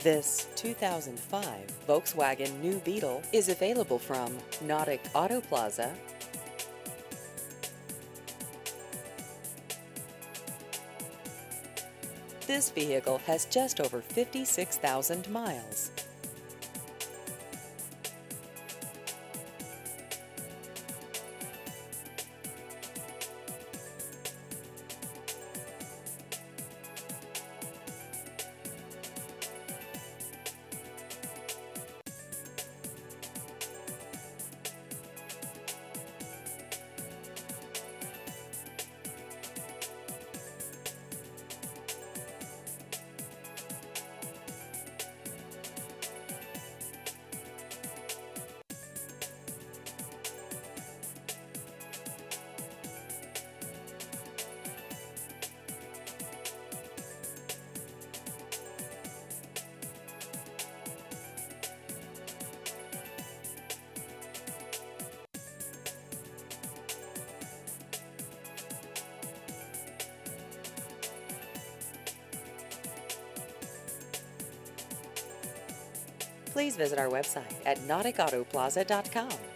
This 2005 Volkswagen New Beetle is available from Nautic Auto Plaza. This vehicle has just over 56,000 miles. Please visit our website at nauticautoplaza.com.